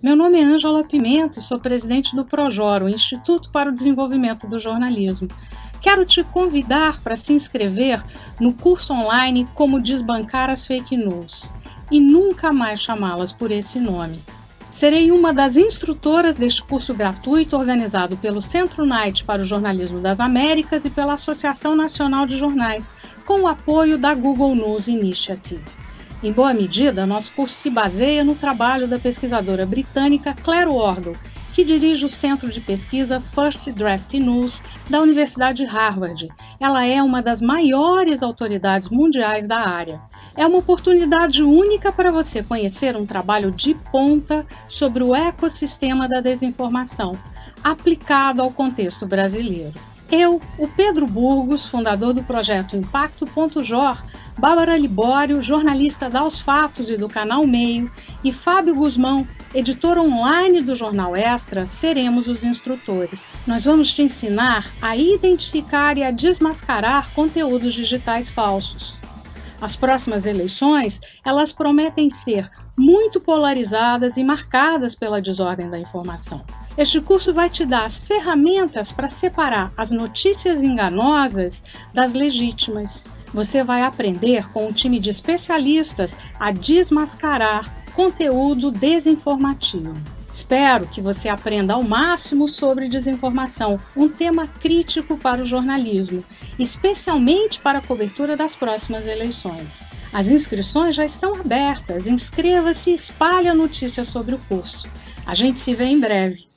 Meu nome é Ângela Pimenta e sou presidente do Projor, o Instituto para o Desenvolvimento do Jornalismo. Quero te convidar para se inscrever no curso online Como Desbancar as Fake News e nunca mais chamá-las por esse nome. Serei uma das instrutoras deste curso gratuito organizado pelo Centro Knight para o Jornalismo das Américas e pela Associação Nacional de Jornais, com o apoio da Google News Initiative. Em boa medida, nosso curso se baseia no trabalho da pesquisadora britânica Claire Wardle, que dirige o Centro de Pesquisa First Draft News da Universidade de Harvard. Ela é uma das maiores autoridades mundiais da área. É uma oportunidade única para você conhecer um trabalho de ponta sobre o ecossistema da desinformação, aplicado ao contexto brasileiro. Eu, o Pedro Burgos, fundador do projeto Impacto.jor, Bárbara Libório, jornalista da Aos Fatos e do Canal Meio, e Fábio Guzmão, editor online do Jornal Extra, seremos os instrutores. Nós vamos te ensinar a identificar e a desmascarar conteúdos digitais falsos. As próximas eleições, elas prometem ser muito polarizadas e marcadas pela desordem da informação. Este curso vai te dar as ferramentas para separar as notícias enganosas das legítimas. Você vai aprender com um time de especialistas a desmascarar conteúdo desinformativo. Espero que você aprenda ao máximo sobre desinformação, um tema crítico para o jornalismo, especialmente para a cobertura das próximas eleições. As inscrições já estão abertas. Inscreva-se e espalhe a notícia sobre o curso. A gente se vê em breve.